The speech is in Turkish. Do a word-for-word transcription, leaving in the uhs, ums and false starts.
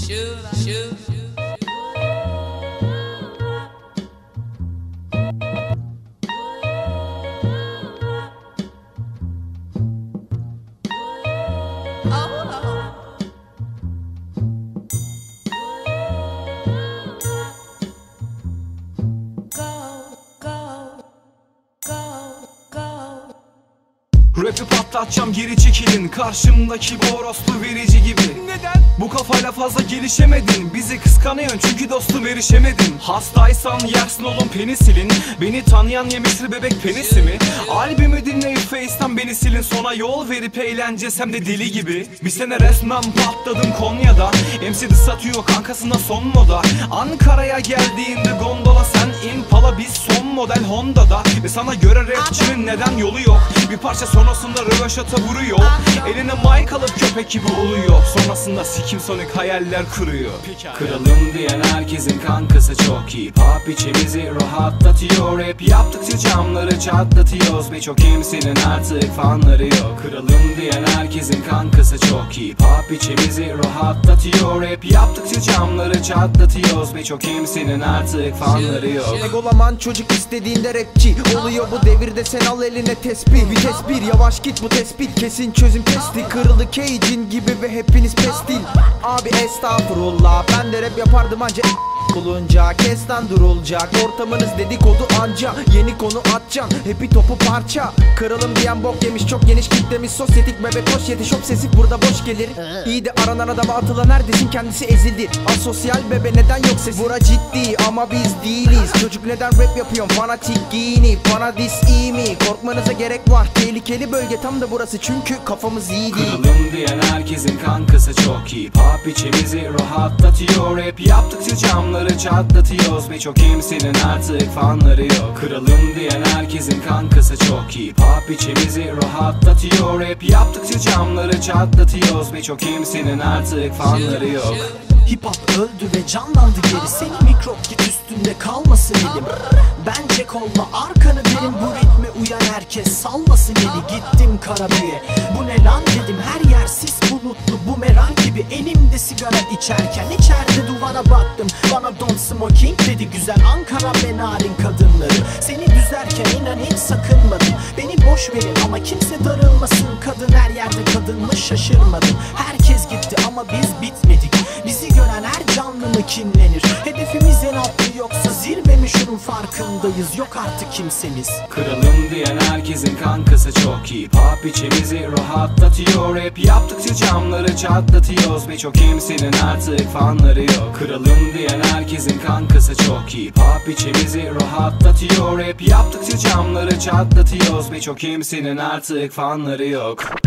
Rap'i patlatacağım, geri çekilin. Karşımdaki bu orospu verici gibi. Neden? Bu kafayla fazla gelişemedin. Bizi kıskanıyorsun çünkü dostum erişemedin. Hastaysan yersin oğlum penisilin. Beni tanıyan yemiştir bebek penisi mi? Albümü dinleyip Face'ten beni silin. Sonra yol verip eğlencesem de deli gibi. Bir sene resmen patladım Konya'da. M C diss satıyor kankasına son moda. Ankara'ya geldiğinde gondola, sen Impala, biz son model Honda'da. Ve sana göre rapçinin neden yolu yok. Bir parça sonrasında röveşata vuruyor. Eline mic alıp köpek gibi uluyor. Sonrasında sikim sonik hayaller kuruyor. Kralım diyen herkesin kankası çok iyi. Pop içimizi rahatlatıyor. Rap yaptıkça camları çatlatıyoruz. Birçok kimsenin artık fanları yok. Kralım diyen herkesin kankası çok iyi. Pop içimizi rahatlatıyor. Rap yaptıkça camları çatlatıyoruz. Birçok kimsenin artık fanları yok. Egolaman çocuk istediğinde rapçi oluyor bu devirde, sen al eline tespih. Vites bir, yavaş git bu tespit, kesin çözüm testi. Kırıldı Cage'in gibi ve hepiniz pestil. Abi estağfurullah, ben de rap yapardım anca bulunca. Kesten durulacak ortamınız dedikodu anca. Yeni konu atacaksın, hepi topu parça. Kırılım diyen bok yemiş, çok geniş kitlemiz. Sosyetik bebek hoş yetiş, obsesif burada boş gelir. İyi de aranan adama atılan neredesin, kendisi ezildi. Asosyal bebe neden yok ses? Bura ciddi ama biz değiliz. Çocuk neden rap yapıyorsun, fanatik giyinip. Bana dis iyi mi? Korkmanıza gerek var, tehlikeli bölge tam da burası çünkü kafamız iyi değil. Kralım diyen herkesin kankası çok iyi. Pop içimizi rahatlatıyor. Rap yaptıkça camları çatlatıyoruz. Birçok kimsenin artık fanları yok. Kralım diyen herkesin kankası çok iyi. Pop içimizi rahatlatıyor. Rap yaptıkça camları çatlatıyoruz. Birçok kimsenin artık fanları yok. Hip hop öldü ve canlandı geri. Seni mikrop git üstünde kalmasın elim. Bence kolma arkanı derim. Bu ritme uyan herkes salmasın eli. Gittim Karabüye, bu ne lan dedim. Her yer sis bulutlu bumerang gibi. Elimde sigara içerken içeride duvara baktım. Bana don't smoking dedi güzel Ankara ve narin kadınları. Seni düzerken inan hiç sakınmadım. Beni boş verin ama kimse darılmasın. Kadın her yerde kadınmış, şaşırmadım. Herkes gitti ama biz bitmedik. Bizi gören her canlı mı kinlenir? Hedefimiz en altı yoksa zirve mi, şunun farkındayız. Yok artık kimsemiz. Kralım diyen herkesin kankası çok iyi. Pop içimizi rahatlatıyor. Rap yaptıkça camları çatlatıyoruz. Birçok kimsenin artık fanları yok. Kralım diyen herkesin kankası çok iyi. Pop içimizi rahatlatıyor. Rap yaptıkça camları çatlatıyoruz. Birçok kimsenin artık fanları yok.